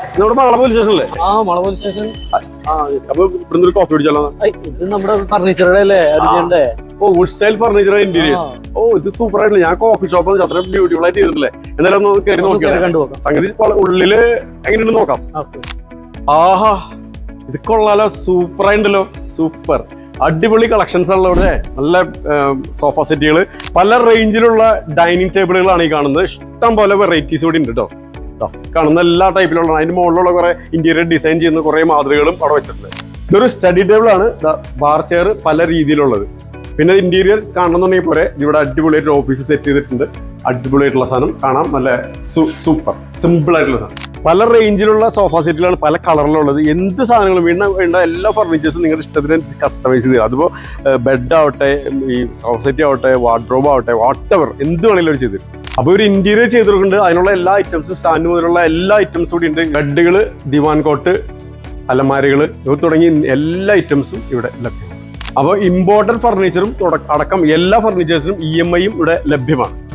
നമ്മുടെ മാള പോലീസ് സ്റ്റേഷനല്ലേ? Mala police station. അപ്പൊ ഇവിടുന്ന് ഒരു കോഫി കുടിച്ചാലോ? ഇത് നമ്മുടെ ഫർണിച്ചറുടെ അല്ലേ? Wood style furniture interiors. ഇത് സൂപ്പർ ആയിട്ടില്ല. ഞാൻ കോഫി ഷോപ്പ് അത്ര ബ്യൂട്ടിഫുൾ ആയിട്ട് ചെയ്തിട്ടില്ലേ? എന്തായാലും ഒന്ന് കയറി നോക്കിയാലോ? സംഗതി ഉള്ളില് എങ്ങനെയുണ്ട് നോക്കാം. ആഹാ, ഇത് കൊള്ളാലോ, സൂപ്പർ ആയിട്ടുണ്ടല്ലോ. സൂപ്പർ അടിപൊളി കളക്ഷൻസ് ഉള്ള ഇവിടെ. നല്ല സോഫ സെറ്റുകൾ, പല റേഞ്ചിലുള്ള ഡൈനിങ് ടേബിളുകളാണ് ഈ കാണുന്നത്. ഇഷ്ടം പോലെ വെറൈറ്റീസ് കൂടി ഉണ്ട് കേട്ടോ. കാണുന്ന എല്ലാ ടൈപ്പിലുള്ള, അതിന്റെ മുകളിലുള്ള കുറെ ഇന്റീരിയർ ഡിസൈൻ ചെയ്യുന്ന കുറെ മാതൃകകളും അവിടെ വെച്ചിട്ടുണ്ട്. ഇതൊരു സ്റ്റഡി ടേബിൾ ആണ്. ബാർ ചെയർ പല രീതിയിലുള്ളത്. പിന്നെ ഇന്റീരിയർ കാണണമെന്നുണ്ടെങ്കിൽ പോലെ ഇവിടെ അടിപൊളിയായിട്ട് ഓഫീസ് സെറ്റ് ചെയ്തിട്ടുണ്ട്. അടിപൊളിയായിട്ടുള്ള സാധനം കാണാം. നല്ല സൂപ്പർ സിമ്പിൾ ആയിട്ടുള്ള സാധനം. പല റേഞ്ചിലുള്ള സോഫ സെറ്റുകളാണ്, പല കളറിലുള്ളത്. എന്ത് സാധനങ്ങളും വേണ്ട എല്ലാ ഫർണിച്ചേഴ്സും നിങ്ങളുടെ ഇഷ്ടത്തിനനുസരിച്ച് കസ്റ്റമൈസ് ചെയ്ത്, അതിപ്പോൾ ബെഡ് ആവട്ടെ, ഈ സോഫ സെറ്റ് ആവട്ടെ, വാർഡ്രോബ് ആവട്ടെ, വാട്ടെവർ എന്ത് വേണമെങ്കിലും അവർ ചെയ്തു. അപ്പോൾ ഒരു ഇന്റീരിയർ ചെയ്തിട്ടുണ്ട്. അതിനുള്ള എല്ലാ ഐറ്റംസും, സ്റ്റാൻഡ് മുതലുള്ള എല്ലാ ഐറ്റംസും കൂടി ഉണ്ട്. ബെഡുകൾ, ദിവാൻ കോട്ട്, അലമാരികൾ തുടങ്ങി എല്ലാ ഐറ്റംസും ഇവിടെ ലഭ്യമാണ്. അപ്പോൾ ഇമ്പോർട്ടഡ് ഫർണിച്ചറും അടക്കം എല്ലാ ഫർണിച്ചേഴ്സിനും EMI ഇവിടെ ലഭ്യമാണ്.